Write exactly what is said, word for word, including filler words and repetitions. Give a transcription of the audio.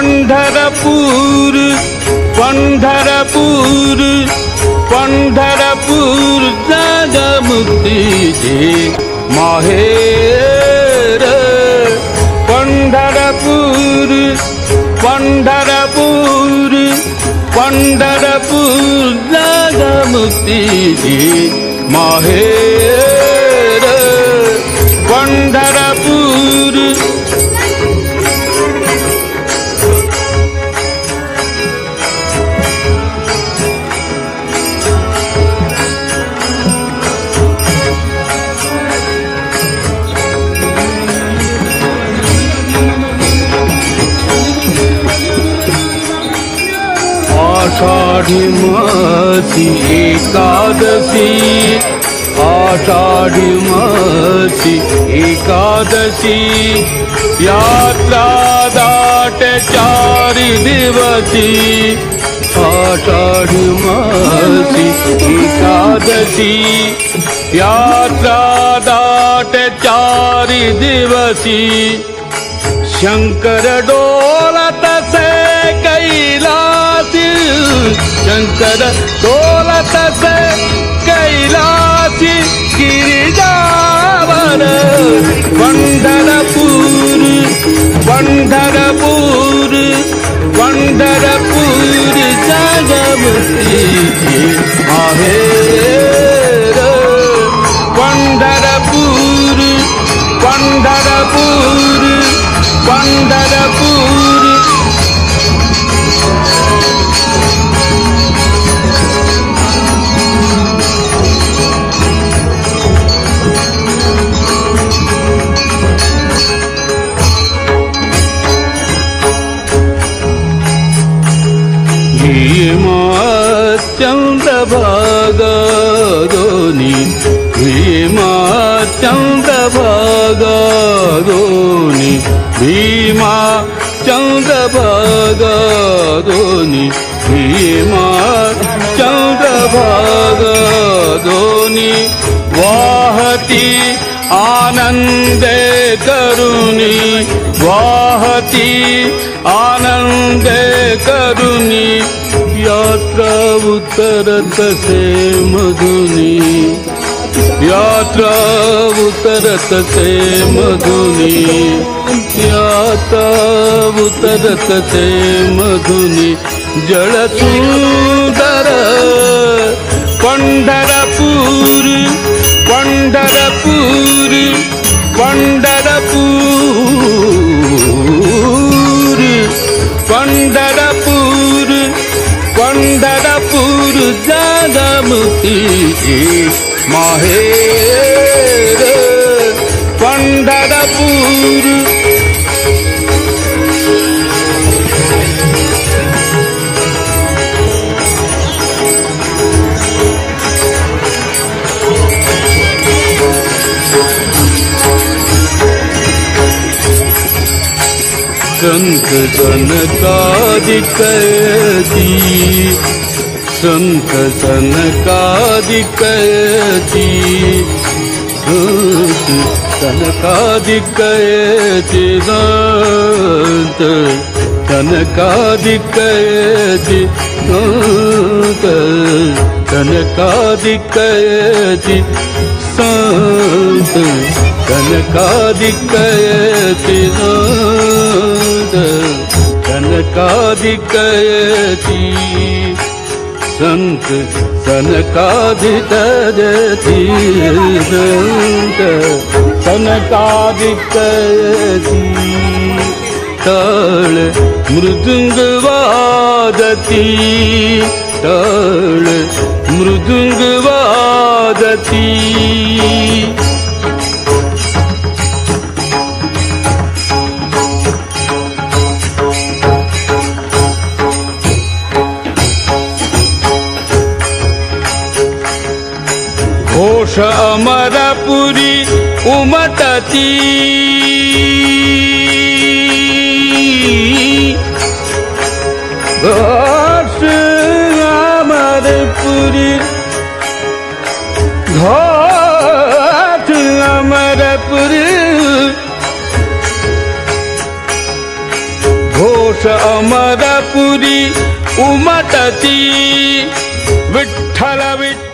पंढरपूर पंढरपूर पंढरपूर जागा मुक्तीचे माहेर पंढरपूर पंढरपूर पंढरपूर जागा मुक्तीचे माहेर पंढरपूर आषाढ़ी मासी एकादशी आषाढ़ी मासी एकादशी यात्रा दाट चार दिवसी आषाढ़ी मासी एकादशी यात्रा दाट चार दिवसी शंकर डोलत से कैलासी शंकर डोलत से कैलासी गिरिजावर पंढरपूर पंढरपूर पंढरपूर जागा मुक्तीचे माहेर पंढरपूर पंढरपूर पंढरपूर भीमा चंद्रभागा दोनी भीमा चंद्रभागा दोनी भीमा चंद्रभागा दोनी भीमा चंद्रभागा दोनी वाहती आनंदे करुणी वाहती आनंदे करुणी यात्रा उतरत से मधुनी यात्रा उतरत से मधुनी यात्रा उतरत से मधुनी जल सुंदर पंढरपूर पंढरपूर पंढरपूर पंढरपूर पंढरपूर जागा मुक्तीचे माहेर पंढरपूर संत सनकादिकयति संत सनकादिकयति संत सनकादिकयति संत सनकादिकयति संत सनकादिकयति संत सनकादिकयति संत सनकादिकयति संत सनकादिकयति संत सनकादिकयति ताल मृदुंग वादती ताल मृदुंग वादती घोष अमरपुरी उमटती घोष अमरपुरी घोष अमरपुरी घोष अमरपुरी उमटती विठ्ठल विठ्ठल